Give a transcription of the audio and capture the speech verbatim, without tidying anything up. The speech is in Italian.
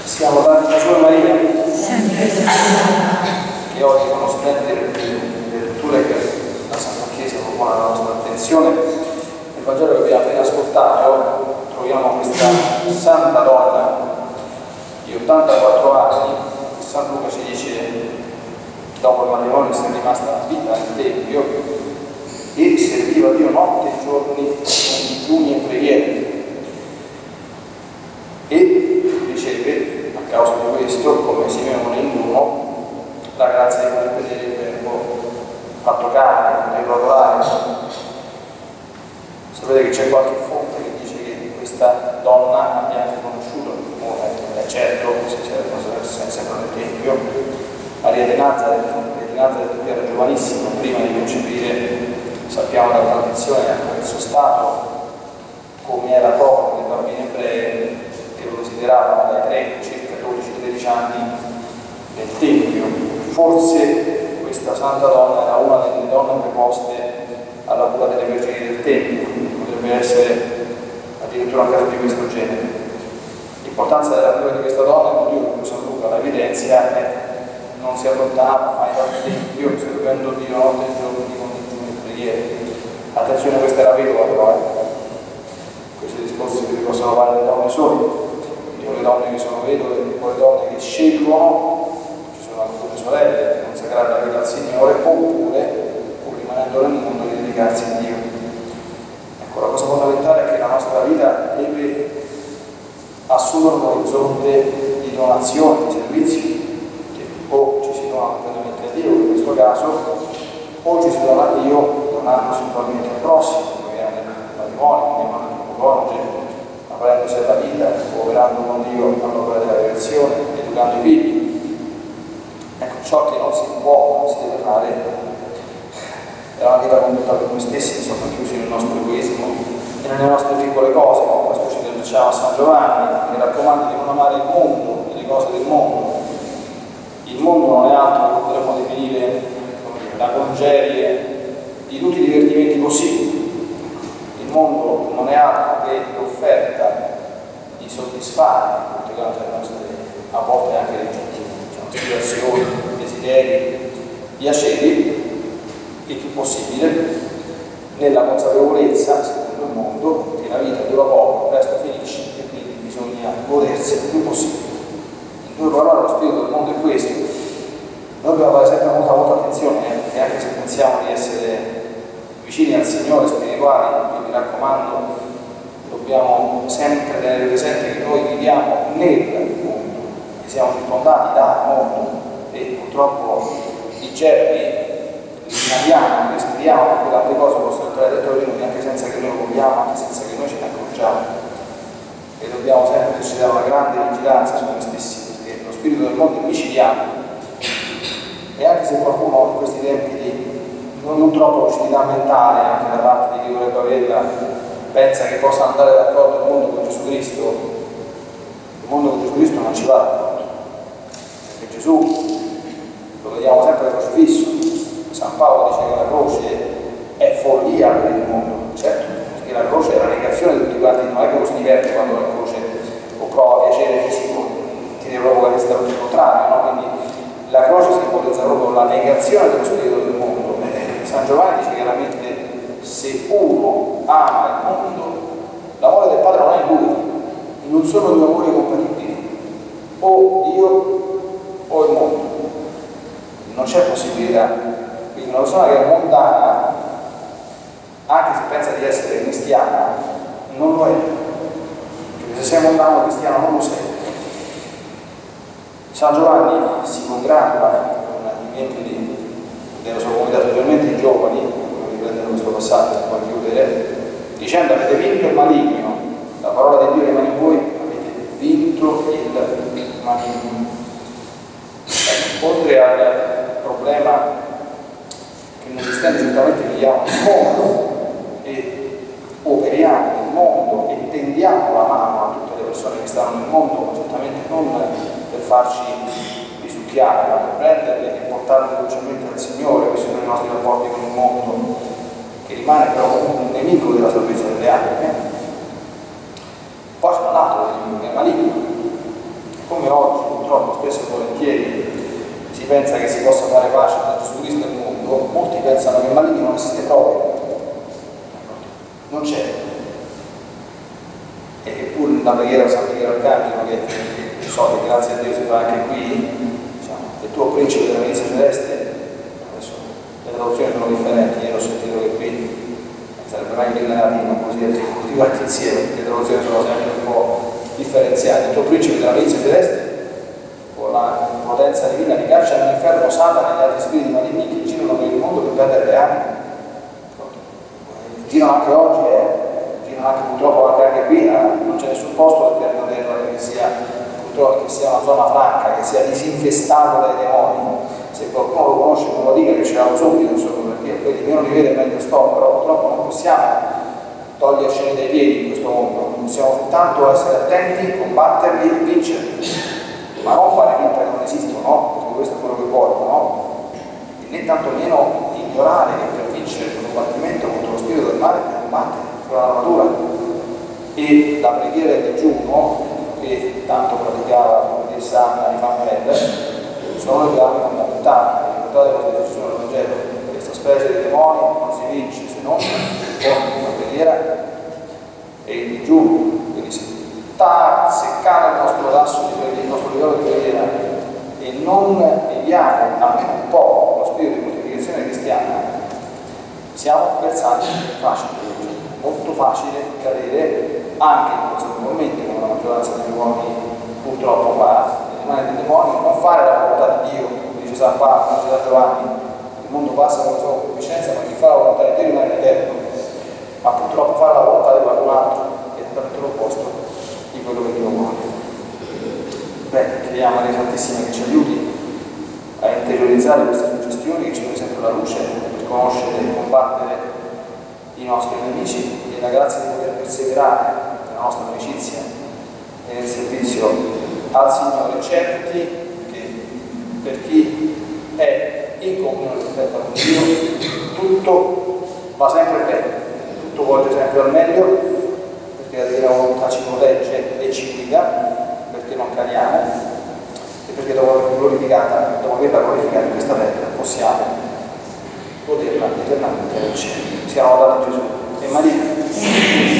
Siamo dati da Sua Maria, sempre che oggi con splendide letture che la Santa Chiesa propone alla nostra attenzione. Nel Vangelo che abbiamo appena ascoltato troviamo questa santa donna di ottantaquattro anni, che San Luca ci dice dopo il matrimonio sia rimasta a vita nel Tempio e serviva Dio notte e giorni con digiuni e preghiere, e riceve a causa di questo, come Simeone in uno, la grazia di poter vedere il Verbo fatto carne, poterlo adorare. Sapete che c'è qualche fonte che dice che questa donna abbia anche conosciuto, è certo, se c'era sempre nel Tempio, Maria di Nazareth. Maria di Nazareth era giovanissima, prima di concepire, sappiamo dalla tradizione anche del suo stato, come era proprio dei bambini ebrei che lo desideravano dai tre, circa dodici tredici anni nel Tempio. Forse questa santa donna era una delle donne preposte alla cura delle vergini del Tempio, potrebbe essere addirittura un caso di questo genere. L'importanza della cura di questa donna, il motivo per cui San Luca la evidenzia, è non si allontanava mai dal Tempio, seguendo Dio notte e giorni con digiuni e preghiere. Attenzione, questa era vedova però, eh. Questi discorsi che vi possono fare delle donne sole, le donne che sono vedove, poi le donne che scelgono, ci sono alcune sorelle che consacrare la vita al Signore, oppure, pur rimanendo nel mondo, di dedicarsi a Dio. Ecco, la cosa fondamentale è che la nostra vita deve assumere un orizzonte di donazione, di servizi, che o ci si dona completamente a Dio, in questo caso, o ci si dona a Dio donandosi totalmente al prossimo, come nel matrimonio, come nel coniuge, aprendosi alla vita, cooperando con Dio all'opera della creazione, educando i figli. Ecco, ciò che non si può, non si deve fare, è una vita condotta per noi stessi, insomma, chiusi nel nostro egoismo e nelle nostre piccole cose. Con questo ci rivolgiamo a San Giovanni, che raccomanda di non amare il mondo e le cose del mondo. Il mondo non è altro che potremmo definire, come dire, la congerie di tutti i divertimenti possibili. Il mondo non è altro che l'offerta di soddisfare tutte quante le nostre, a volte anche legittime, diciamo, aspirazioni, desideri, piaceri, il più possibile, nella consapevolezza, secondo il mondo, che la vita dura poco, presto finisce e quindi bisogna godersi il più possibile. In due parole, lo spirito del mondo è questo. Noi dobbiamo fare sempre molta, molta attenzione, eh, e anche se pensiamo di essere vicini al Signore, spirituali, vi raccomando, dobbiamo sempre tenere presente che noi viviamo nel mondo, che siamo circondati dal mondo e purtroppo i germi li inaliamo, li respiriamo, perché tante cose possono entrare dentro di noi anche senza che noi lo vogliamo, anche senza che noi ce ne accorgiamo. E dobbiamo sempre esercitare una grande vigilanza su noi stessi, perché lo spirito del mondo è micidiale. E anche se qualcuno in questi tempi di non troppo lucidità mentale, anche da parte di chi dovrebbe averla, pensa che possa andare d'accordo il mondo con Gesù Cristo, il mondo con Gesù Cristo non ci va d'accordo, perché Gesù lo vediamo sempre crocifisso. San Paolo dice che la croce è follia per il mondo, certo, perché la croce è la negazione di tutti quanti, non è che uno si diverte quando la croce o prova piacere fisico, ti deve provoca che sta il contrario, no? Quindi la croce simbolizza proprio la negazione dello spirito del mondo. San Giovanni dice chiaramente: se uno ama il mondo, l'amore del Padre non è in lui, non sono due amori compatibili, o Dio o il mondo, non c'è possibilità. Quindi una persona che è mondana, anche se pensa di essere cristiana, non lo è, perché se sei mondano cristiano non lo sei. San Giovanni si congratula con i membri di della sua comunità, specialmente i giovani, come riprendere questo passaggio per chiudere, dicendo: avete vinto il maligno, la parola di Dio rimane in voi, avete vinto il maligno. Ecco, oltre al problema che non esistente, certamente viviamo nel mondo e operiamo nel mondo e tendiamo la mano a tutte le persone che stanno nel mondo, ma certamente non per farci risucchiare, ma per prenderle e portarle dolcemente al Signore. Questi sono i nostri rapporti con il mondo, che rimane però comunque un nemico della salvezza delle anime. Poi c'è un altro nemico che è maligno, Come oggi purtroppo spesso e volentieri si pensa che si possa fare pace da Gesù Cristo nel mondo, molti pensano che il maligno non esiste proprio, non c'è. E eppure la preghiera San Michele Arcangelo, che so che grazie a Dio si fa anche qui, diciamo, il tuo principe della milizia celeste, adesso le traduzioni sono differenti, io ho sentito che qui sarebbe meglio in latino, così tutti quanti insieme, perché le traduzioni sono sempre un po' differenziate. Il tuo principe della milizia celeste, con la potenza divina, di caccia all'inferno Satana e gli altri spiriti maligni che girano per il mondo per perdere le anime. Girano anche oggi, eh? girano anche purtroppo anche, anche qui, eh? non c'è nessun posto del pianeta Terra che sia, purtroppo, che sia una zona franca, che sia disinfestato dai demoni. Se qualcuno lo conosce, me lo dica, che ce l'hanno subito, insomma, perché poi di meno di vede meglio sto, però purtroppo non possiamo togliercene dai piedi in questo mondo, possiamo soltanto essere attenti, combatterli e vincerli, ma non fare finta che non esistono, no? Perché questo è quello che vogliono, no? E né tantomeno ignorare che per vincere il combattimento contro lo spirito del male bisogna combattere con l'armatura. E la preghiera del digiuno, che tanto praticava, come disse Anna di Fanfeld, sono le chiavi fondamentali. Ricordate cosa dice nel Vangelo: questa specie di demoni non si vince se non con la preghiera e il digiuno. Quindi se, ta, se cade il nostro tasso di preghiera, il nostro livello di preghiera, e non viviamo almeno un po' lo spirito di mortificazione cristiana, siamo versati facili, molto facile cadere anche consapevolmente, come la maggioranza degli uomini purtroppo fa, nelle mani dei demoni. Non fare la volontà di Dio, come dice San Paolo, dice San Giovanni: il mondo passa con la sua concupiscenza, ma chi fa la volontà di Dio rimane in eterno. Ma purtroppo fare la volontà di qualcun altro è esattamente l'opposto di quello che Dio vuole. Bene, chiediamo a Dio Santissima che ci aiuti a interiorizzare queste suggestioni, che ci doni sempre la luce per conoscere e combattere i nostri nemici, e la grazia di poter perseverare nella nostra amicizia e nel servizio al Signore, certi che per chi è in comunione perfetta con Dio tutto va sempre bene, tutto volge sempre al meglio, perché la Divina Volontà ci protegge e ci guida, perché non cadiamo, e perché dopo averla glorificata, dopo averla glorificata in questa terra, possiamo goderla eternamente nel cielo. Siamo lodati Gesù e Maria.